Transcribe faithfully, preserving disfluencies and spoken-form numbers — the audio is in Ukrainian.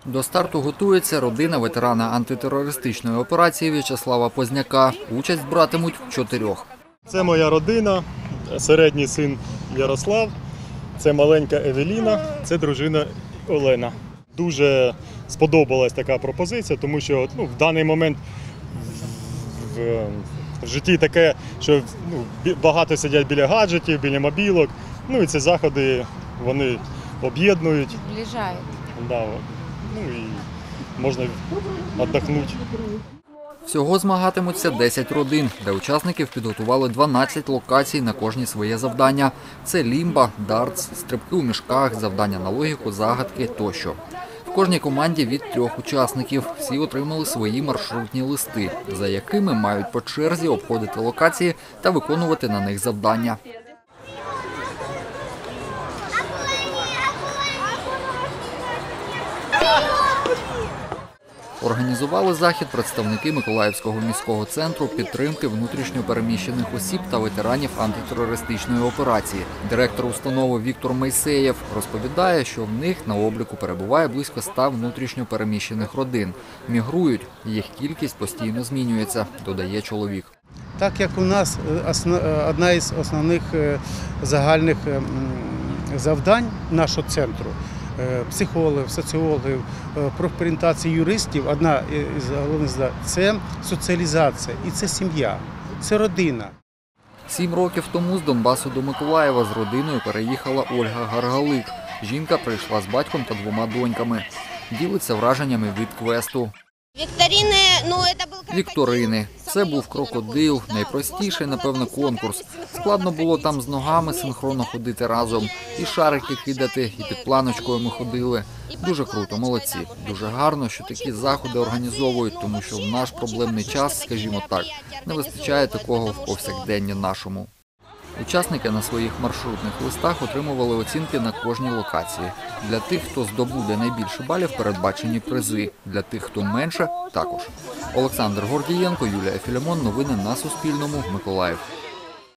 До старту готується родина ветерана антитерористичної операції В'ячеслава Позняка. Участь братимуть чотирьох. Це моя родина, середній син Ярослав, це маленька Евеліна, це дружина Олена. Дуже сподобалась така пропозиція, тому що ну, в даний момент в, в житті таке, що ну, багато сидять біля гаджетів, біля мобілок. Ну і ці заходи вони об'єднують. Зближають. Да, ну і можна віддохнути. Всього змагатимуться десять родин, де учасників підготували дванадцять локацій на кожні своє завдання. Це лімба, дартс, стрибки у мішках, завдання на логіку, загадки тощо. В кожній команді від трьох учасників. Всі отримали свої маршрутні листи, за якими мають по черзі обходити локації та виконувати на них завдання. Організували захід представники Миколаївського міського центру підтримки внутрішньо переміщених осіб та ветеранів антитерористичної операції. Директор установи Віктор Мойсеєв розповідає, що в них на обліку перебуває близько ста внутрішньо переміщених родин. Мігрують, їх кількість постійно змінюється, додає чоловік. Так як у нас одна із основних загальних завдань нашого центру – психологів, соціологів, профорієнтації юристів, одна із головних задач – це соціалізація і це сім'я, це родина. Сім років тому з Донбасу до Миколаєва з родиною переїхала Ольга Гаргалик. Жінка прийшла з батьком та двома доньками. Ділиться враженнями від квесту. Вікторини, ну, це був... Вікторини. Це був крокодил, найпростіший, напевно, конкурс. Складно було там з ногами синхронно ходити разом. І шарики кидати, і під планочкою ми ходили. Дуже круто, молодці. Дуже гарно, що такі заходи організовують, тому що в наш проблемний час, скажімо так, не вистачає такого в повсякденні нашому. Учасники на своїх маршрутних листах отримували оцінки на кожній локації. Для тих, хто здобуде найбільше балів, передбачені призи. Для тих, хто менше – також. Олександр Гордієнко, Юлія Філімон. Новини на Суспільному. Миколаїв.